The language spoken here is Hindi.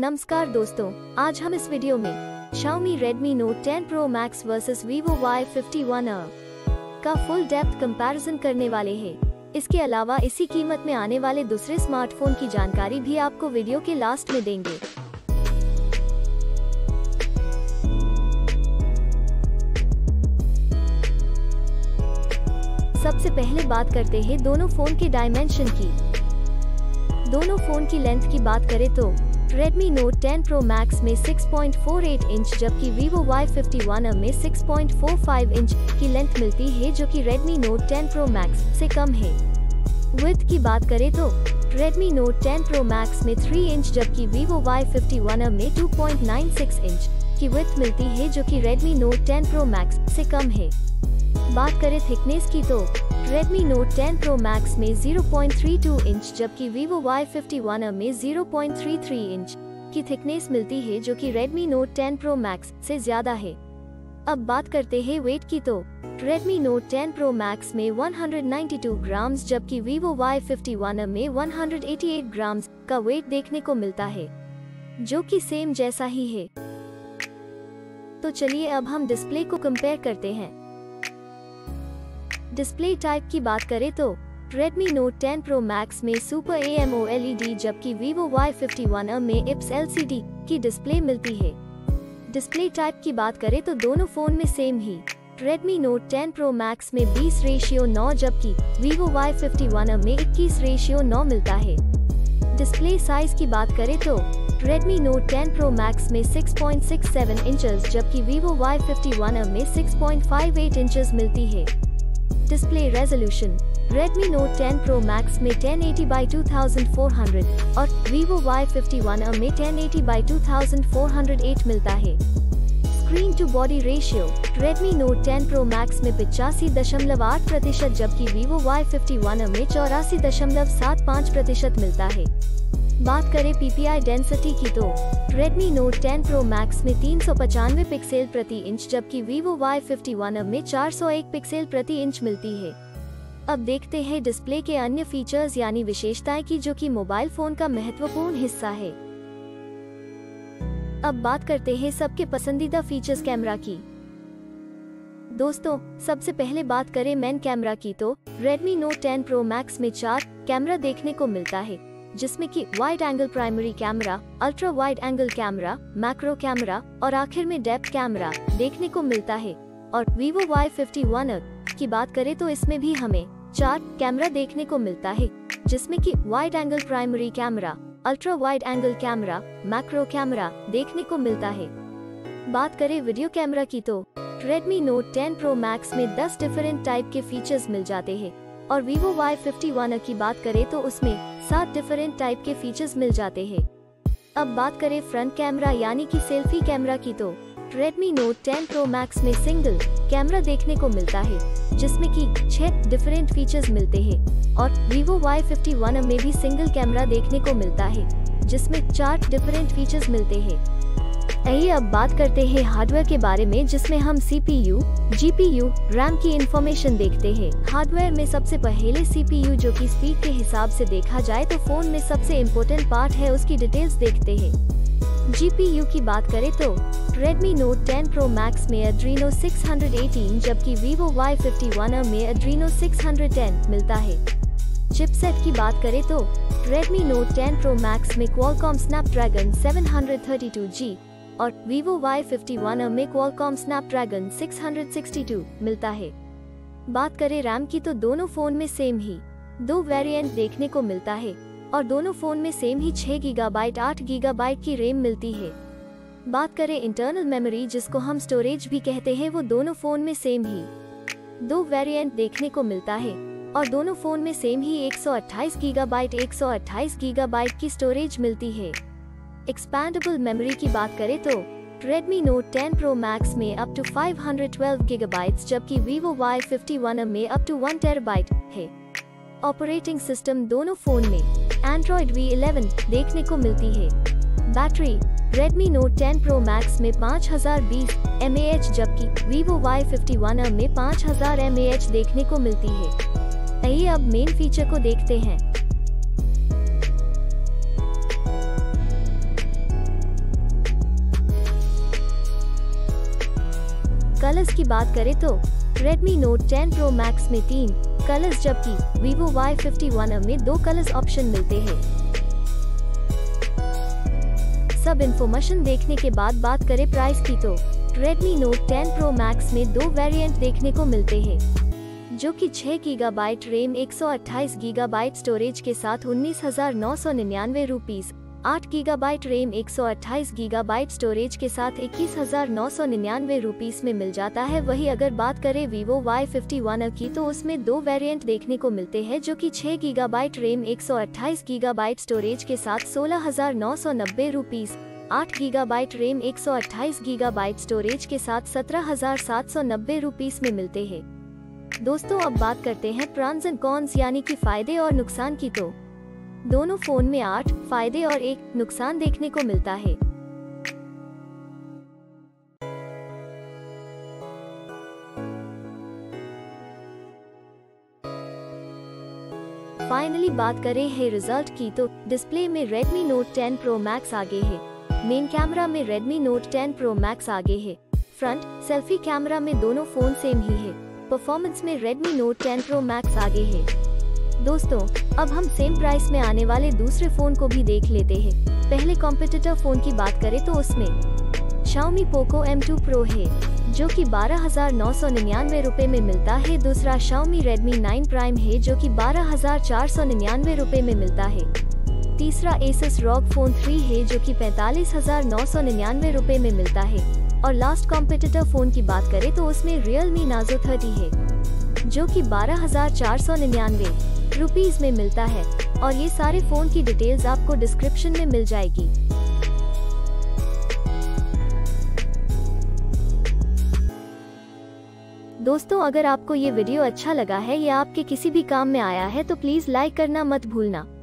नमस्कार दोस्तों, आज हम इस वीडियो में Xiaomi Redmi Note 10 Pro Max versus Vivo Y51 का फुल डेप्थ कंपैरिजन करने वाले हैं। इसके अलावा इसी कीमत में आने वाले दूसरे स्मार्टफोन की जानकारी भी आपको वीडियो के लास्ट में देंगे। सबसे पहले बात करते हैं दोनों फोन के डायमेंशन की। दोनों फोन की लेंथ की बात करें तो Redmi Note 10 Pro Max में 6.48 इंच जबकि Vivo Y51 में 6.45 इंच की लेंथ मिलती है, जो कि Redmi Note 10 Pro Max से कम है। विड्थ की बात करें तो Redmi Note 10 Pro Max में 3 इंच जबकि Vivo Y51 में 2.96 इंच की विड्थ मिलती है, जो कि Redmi Note 10 Pro Max से कम है। बात करें थिकनेस की तो Redmi Note 10 Pro Max में 0.32 इंच जबकि Vivo Y51 में 0.33 इंच की थिकनेस मिलती है, जो कि Redmi Note 10 Pro Max से ज्यादा है। अब बात करते हैं वेट की तो Redmi Note 10 Pro Max में 192 ग्राम्स जबकि Vivo Y51 में 188 ग्राम्स का वेट देखने को मिलता है, जो कि सेम जैसा ही है। तो चलिए अब हम डिस्प्ले को कंपेयर करते हैं। डिस्प्ले टाइप की बात करें तो Redmi Note 10 Pro Max में Super AMOLED जबकि Vivo Y51 में IPS LCD की डिस्प्ले मिलती है। डिस्प्ले टाइप की बात करें तो दोनों फोन में सेम ही Redmi Note 10 Pro Max में 20:9 जबकि Vivo Y51 में 21:9 मिलता है। डिस्प्ले साइज की बात करें तो Redmi Note 10 Pro Max में 6.67 इंचेस जबकि Vivo Y51 में 6.58 इंचेस मिलती है। Display resolution Redmi Note 10 Pro Max में 1080x2400 और Vivo Y51 में 1080x2408 मिलता है। Screen to body ratio Redmi Note 10 Pro Max में 85.8% जबकि Vivo Y51 में 84.75% मिलता है। बात करें PPI डेंसिटी की तो Redmi Note 10 Pro Max में 395 पिक्सेल प्रति इंच जबकि Vivo Y51 में 401 पिक्सेल प्रति इंच मिलती है। अब देखते हैं डिस्प्ले के अन्य फीचर्स यानी विशेषताएं की, जो कि मोबाइल फोन का महत्वपूर्ण हिस्सा है। अब बात करते हैं सबके पसंदीदा फीचर्स कैमरा की। दोस्तों, सबसे पहले बात करें मेन कैमरा की तो Redmi Note 10 Pro Max में 4 कैमरा देखने को मिलता है, जिसमें कि wide angle primary camera, ultra wide angle camera, macro camera और आखिर में डेप्थ कैमरा देखने को मिलता है। और Vivo Y51 की बात करें तो इसमें भी हमें 4 कैमरा देखने को मिलता है, जिसमें कि wide angle primary camera, ultra wide angle camera, macro camera देखने को मिलता है। बात करें वीडियो कैमरा की तो Redmi Note 10 Pro Max में 10 डिफरेंट टाइप के फीचर्स मिल जाते हैं और Vivo Y51 की बात करें तो उसमें 7 डिफरेंट टाइप के फीचर्स मिल जाते हैं। अब बात करें फ्रंट कैमरा यानी कि सेल्फी कैमरा की तो Redmi Note 10 Pro Max में सिंगल कैमरा देखने को मिलता है, जिसमें कि 6 डिफरेंट फीचर्स मिलते हैं और Vivo Y51 में भी सिंगल कैमरा देखने को मिलता है, जिसमें 4 डिफरेंट फीचर्स मिलते हैं। आइए अब बात करते हैं हार्डवेयर के बारे में, जिसमें हम CPU, GPU, RAM की इंफॉर्मेशन देखते हैं। हार्डवेयर में सबसे पहले CPU, जो कि स्पीड के हिसाब से देखा जाए तो फोन में सबसे इम्पोर्टेंट पार्ट है, उसकी डिटेल्स देखते हैं। GPU की बात करें तो Redmi Note 10 Pro Max में Adreno 618 जबकि Vivo Y51 में Adreno 610 मिलता है। चिपसेट की बात करें तो Redmi Note 10 Pro Max में Qualcomm Snapdragon 732G और Vivo Y51 में Qualcomm Snapdragon 662 मिलता है। बात करें रैम की तो दोनों फोन में सेम ही 2 वेरिएंट देखने को मिलता है और दोनों फोन में सेम ही 6 GB 8 GB की रैम मिलती है। बात करें इंटरनल मेमोरी, जिसको हम स्टोरेज भी कहते हैं, वो दोनों फोन में सेम ही 2 वेरिएंट देखने को मिलता है और दोनों फोन में सेम ही 128 GB की स्टोरेज मिलती है। एक्सपैंडेबल मेमोरी की बात करें तो Redmi Note 10 Pro Max में अप टू 512 GB जबकि Vivo Y51 में अप टू 1 TB है। ऑपरेटिंग सिस्टम दोनों फोन में Android V11 देखने को मिलती है। Battery Redmi Note 10 Pro Max में 5020 mAh जबकि Vivo Y51 में 5000 mAh देखने को मिलती है। आइए अब मेन फीचर को देखते हैं। कलर्स की बात करें तो Redmi Note 10 Pro Max में 3 कलर्स जबकि Vivo Y51 में 2 कलर्स ऑप्शन मिलते हैं। सब इन्फॉर्मेशन देखने के बाद बात करें प्राइस की तो Redmi Note 10 Pro Max में 2 वेरिएंट देखने को मिलते हैं, जो कि 6 GB रैम 128 GB स्टोरेज के साथ 19,999 rupees, 8 GB RAM 128 GB storage के साथ 21,999 रुपीस में मिल जाता है। वही अगर बात करें Vivo Y51 की तो उसमें 2 वेरिएंट देखने को मिलते हैं, जो कि 6 GB रैम 128 GB स्टोरेज के साथ 16,990 rupees, 8 GB RAM 128 GB storage के साथ 17,790 रुपीस में मिलते हैं। दोस्तों अब बात करते हैं प्रॉन्स एंड कॉन्स यानी कि फायदे और नुकसान की तो दोनों फोन में 8 फायदे और 1 नुकसान देखने को मिलता है। फाइनली बात करें है रिजल्ट की तो डिस्प्ले में Redmi Note 10 Pro Max आगे है। मेन कैमरा में Redmi Note 10 Pro Max आगे है। फ्रंट सेल्फी कैमरा में दोनों फोन सेम ही है। परफॉर्मेंस में Redmi Note 10 Pro Max आगे है। दोस्तों अब हम सेम प्राइस में आने वाले दूसरे फोन को भी देख लेते हैं। पहले कॉम्पिटिटर फोन की बात करें तो उसमें Xiaomi Poco M2 Pro है, जो कि 12,999 रुपए में मिलता है। दूसरा Xiaomi Redmi 9 Prime है, जो कि 12,499 रुपए में मिलता है। तीसरा Asus ROG Phone 3 है, जो कि 45,999 रुपए में मिलता है। और लास्ट कॉम्पिटिटर फोन की बात करें तो उसमें Realme Narzo 30 है, जो कि 12,499 रुपीस में मिलता है। और ये सारे फोन की डिटेल्स आपको डिस्क्रिप्शन में मिल जाएगी। दोस्तों अगर आपको ये वीडियो अच्छा लगा है या आपके किसी भी काम में आया है तो प्लीज लाइक करना मत भूलना।